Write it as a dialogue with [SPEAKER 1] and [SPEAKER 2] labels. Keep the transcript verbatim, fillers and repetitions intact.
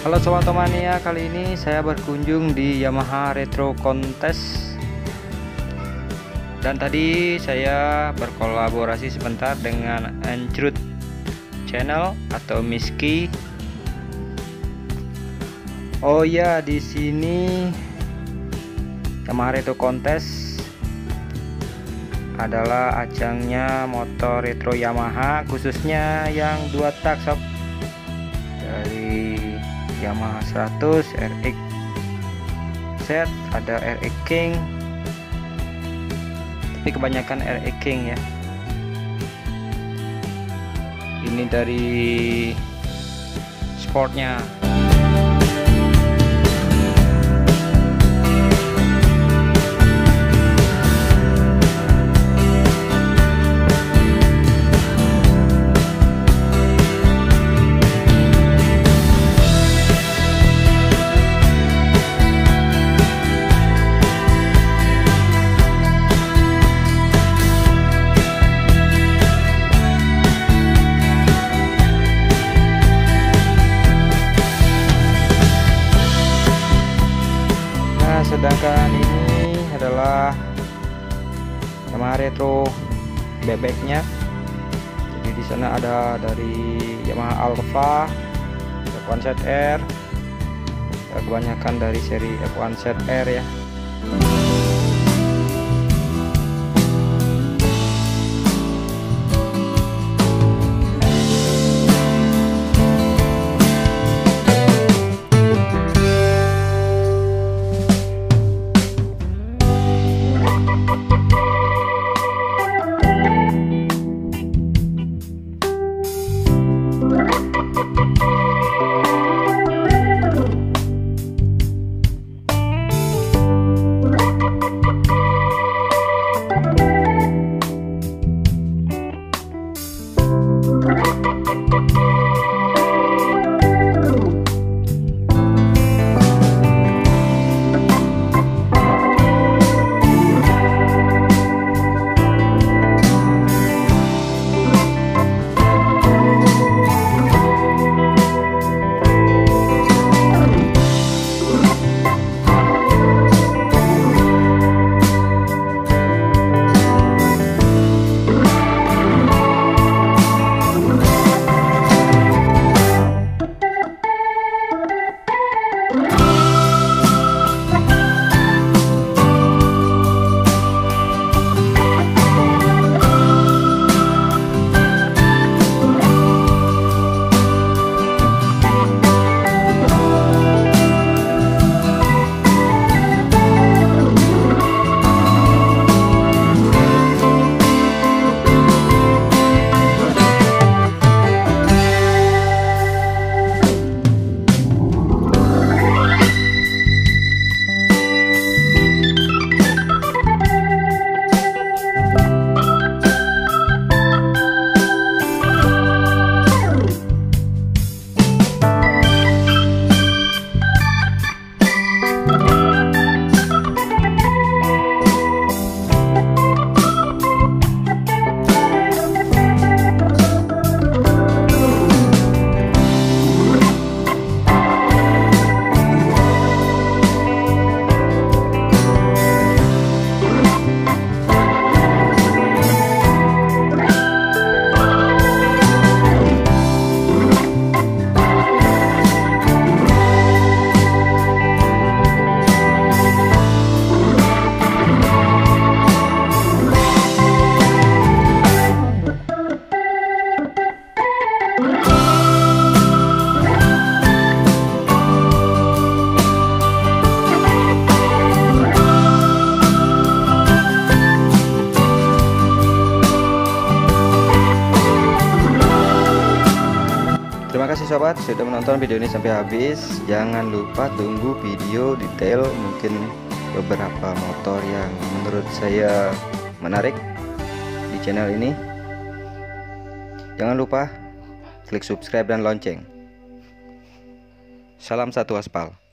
[SPEAKER 1] Halo Sobat Otomania, kali ini saya berkunjung di Yamaha Retro Contest. Dan tadi saya berkolaborasi sebentar dengan Android Channel atau Miski. Oh ya, di sini Yamaha Retro Contest adalah ajangnya motor retro Yamaha, khususnya yang dua tak sob, dari Yamaha seratus, R X Z, ada R X King, tapi kebanyakan R X King ya. Ini dari sportnya. Sedangkan ini adalah Yamaha Retro bebeknya. Jadi di sana ada dari Yamaha Alpha, F satu Z R, kebanyakan dari seri F satu Z R ya.
[SPEAKER 2] Terima kasih sobat sudah menonton video ini sampai habis. Jangan lupa tunggu video detail, mungkin beberapa motor yang menurut saya menarik di channel ini. Jangan lupa klik subscribe dan lonceng. Salam satu aspal.